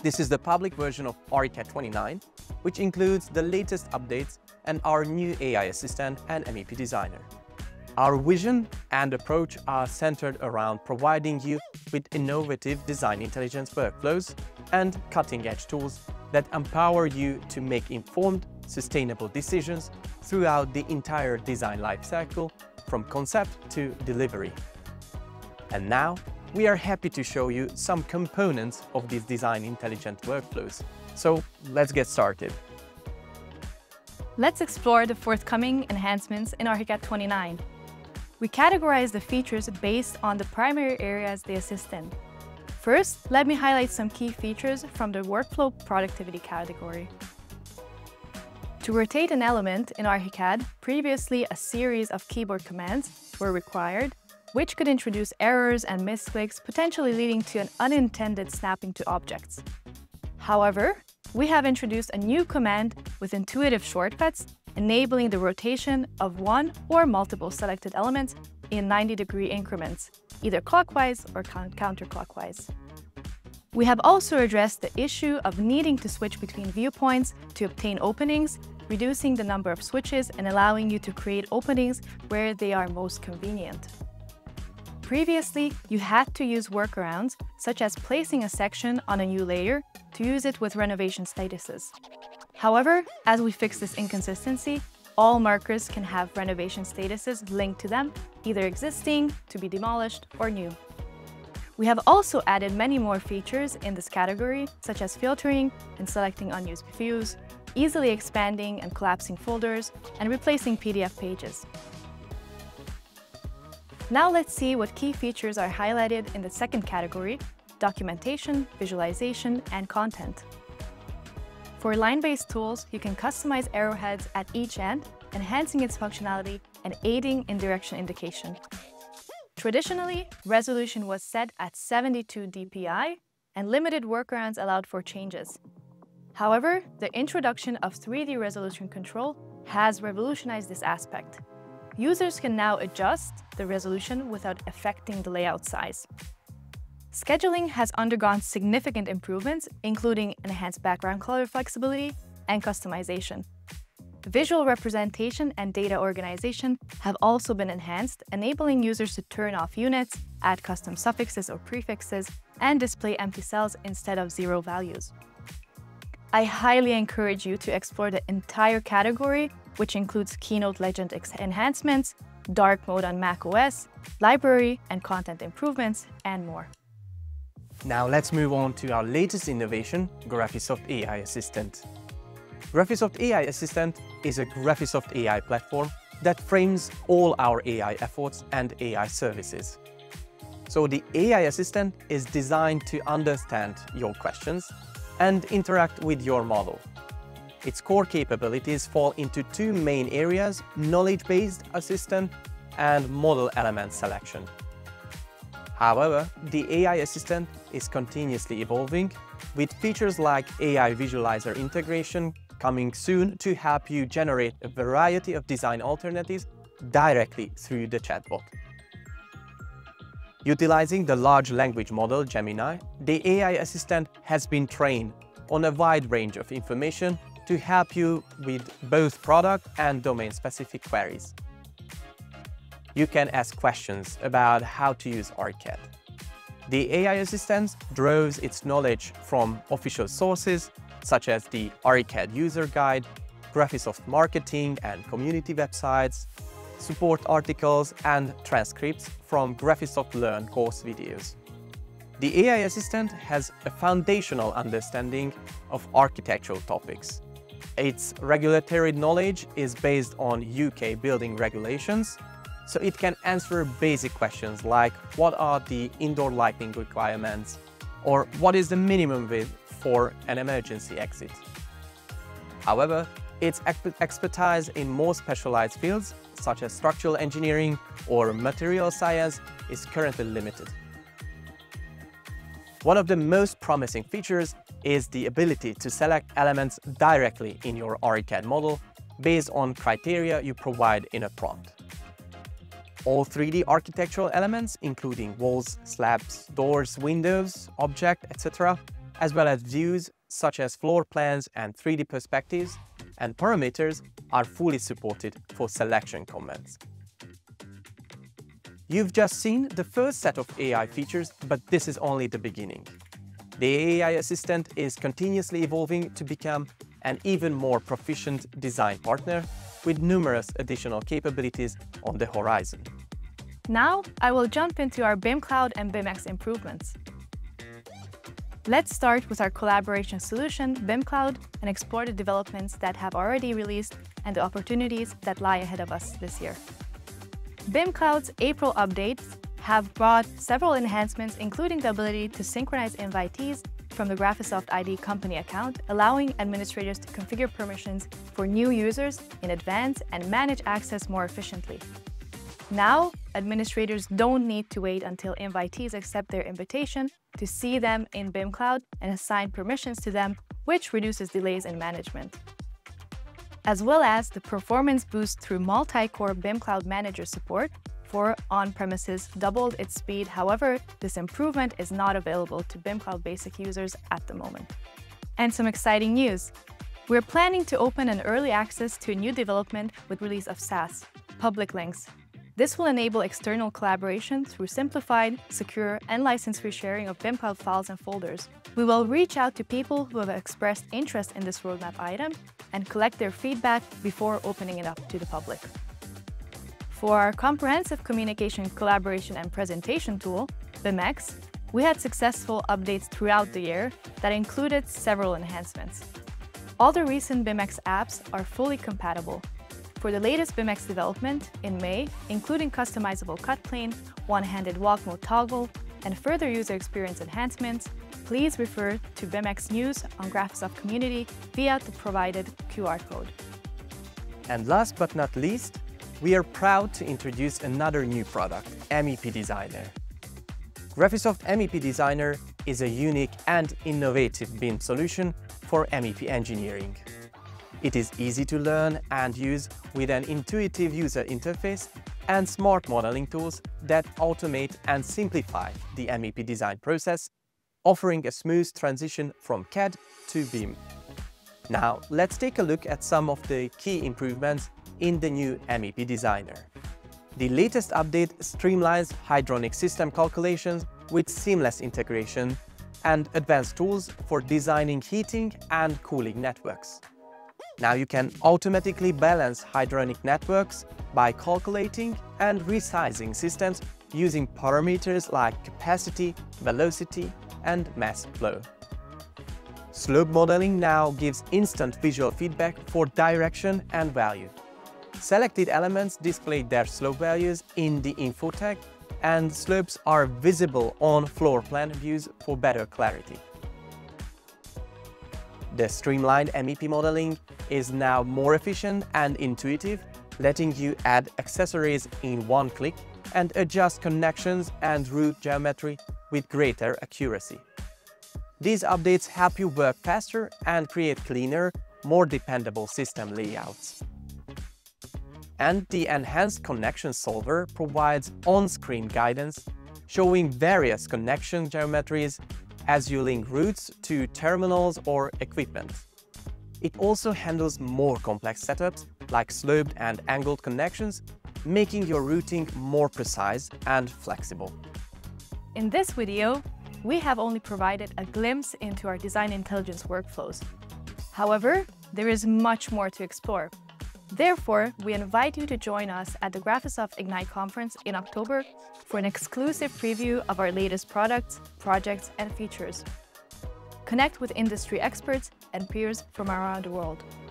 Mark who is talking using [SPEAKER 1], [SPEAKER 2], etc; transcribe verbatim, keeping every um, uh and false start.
[SPEAKER 1] This is the public version of Archicad twenty-nine, which includes the latest updates and our new A I assistant and M E P Designer. Our vision and approach are centered around providing you with innovative design intelligence workflows and cutting-edge tools that empower you to make informed, sustainable decisions throughout the entire design lifecycle, from concept to delivery. And now, we are happy to show you some components of these design intelligent workflows. So let's get started.
[SPEAKER 2] Let's explore the forthcoming enhancements in Archicad twenty-nine. We categorize the features based on the primary areas they assist in. First, let me highlight some key features from the workflow productivity category. To rotate an element in Archicad, previously a series of keyboard commands were required, which could introduce errors and misclicks, potentially leading to an unintended snapping to objects. However, we have introduced a new command with intuitive shortcuts, enabling the rotation of one or multiple selected elements in ninety degree increments, either clockwise or counterclockwise. We have also addressed the issue of needing to switch between viewpoints to obtain openings, reducing the number of switches and allowing you to create openings where they are most convenient. Previously, you had to use workarounds, such as placing a section on a new layer to use it with renovation statuses. However, as we fix this inconsistency, all markers can have renovation statuses linked to them, either existing, to be demolished, or new. We have also added many more features in this category, such as filtering and selecting unused views, easily expanding and collapsing folders, and replacing P D F pages. Now let's see what key features are highlighted in the second category: documentation, visualization, and content. For line-based tools, you can customize arrowheads at each end, enhancing its functionality and aiding in direction indication. Traditionally, resolution was set at seventy-two D P I, and limited workarounds allowed for changes. However, the introduction of three D resolution control has revolutionized this aspect. Users can now adjust the resolution without affecting the layout size. Scheduling has undergone significant improvements, including enhanced background color flexibility and customization. Visual representation and data organization have also been enhanced, enabling users to turn off units, add custom suffixes or prefixes, and display empty cells instead of zero values. I highly encourage you to explore the entire category, which includes Keynote Legend enhancements, dark mode on macOS, library and content improvements, and more.
[SPEAKER 1] Now let's move on to our latest innovation, Graphisoft A I Assistant. Graphisoft A I Assistant is a Graphisoft A I platform that frames all our A I efforts and A I services. So the A I Assistant is designed to understand your questions and interact with your model. Its core capabilities fall into two main areas: knowledge-based assistant and model element selection. However, the A I Assistant is continuously evolving, with features like A I Visualizer integration coming soon to help you generate a variety of design alternatives directly through the chatbot. Utilizing the large language model Gemini, the A I Assistant has been trained on a wide range of information to help you with both product and domain-specific queries. You can ask questions about how to use Archicad. The A I Assistant draws its knowledge from official sources, such as the Archicad user guide, Graphisoft marketing and community websites, support articles, and transcripts from Graphisoft Learn course videos. The A I Assistant has a foundational understanding of architectural topics. Its regulatory knowledge is based on U K building regulations, so it can answer basic questions like what are the indoor lighting requirements, or what is the minimum width for an emergency exit. However, its expertise in more specialized fields, such as structural engineering or material science, is currently limited. One of the most promising features is the ability to select elements directly in your Archicad model based on criteria you provide in a prompt. All three D architectural elements, including walls, slabs, doors, windows, objects, et cetera, as well as views such as floor plans and three D perspectives, and parameters are fully supported for selection comments. You've just seen the first set of A I features, but this is only the beginning. The A I assistant is continuously evolving to become an even more proficient design partner with numerous additional capabilities on the horizon.
[SPEAKER 2] Now, I will jump into our BIMcloud and BIMx improvements. Let's start with our collaboration solution, BIMcloud, and explore the developments that have already released and the opportunities that lie ahead of us this year. BIMcloud's April updates have brought several enhancements, including the ability to synchronize invitees from the Graphisoft I D company account, allowing administrators to configure permissions for new users in advance and manage access more efficiently. Now, administrators don't need to wait until invitees accept their invitation to see them in BIMcloud and assign permissions to them, which reduces delays in management. As well as the performance boost through multi-core BIMcloud Manager support for on-premises doubled its speed. However, this improvement is not available to BIMcloud Basic users at the moment. And some exciting news. We're planning to open an early access to a new development with release of S A S, public links. This will enable external collaboration through simplified, secure, and license-free sharing of BIMcloud files and folders. We will reach out to people who have expressed interest in this roadmap item and collect their feedback before opening it up to the public. For our comprehensive communication, collaboration, and presentation tool, BIMx, we had successful updates throughout the year that included several enhancements. All the recent BIMx apps are fully compatible. For the latest BIMx development in May, including customizable cut plane, one-handed walk mode toggle, and further user experience enhancements, please refer to BIMx news on Graphisoft community via the provided Q R code.
[SPEAKER 1] And last but not least, we are proud to introduce another new product, M E P Designer. Graphisoft M E P Designer is a unique and innovative B I M solution for M E P engineering. It is easy to learn and use with an intuitive user interface and smart modeling tools that automate and simplify the M E P design process, offering a smooth transition from C A D to B I M. Now, let's take a look at some of the key improvements in the new M E P Designer. The latest update streamlines hydronic system calculations with seamless integration and advanced tools for designing heating and cooling networks. Now you can automatically balance hydronic networks by calculating and resizing systems using parameters like capacity, velocity, and mass flow. Slope modeling now gives instant visual feedback for direction and value. Selected elements display their slope values in the info tag, and slopes are visible on floor plan views for better clarity. The streamlined M E P modeling is now more efficient and intuitive, letting you add accessories in one click and adjust connections and route geometry with greater accuracy. These updates help you work faster and create cleaner, more dependable system layouts. And the enhanced connection solver provides on-screen guidance, showing various connection geometries as you link routes to terminals or equipment. It also handles more complex setups like sloped and angled connections, making your routing more precise and flexible.
[SPEAKER 2] In this video, we have only provided a glimpse into our design intelligence workflows. However, there is much more to explore. Therefore, we invite you to join us at the Graphisoft IGNITE conference in October for an exclusive preview of our latest products, projects, and features. Connect with industry experts and peers from around the world.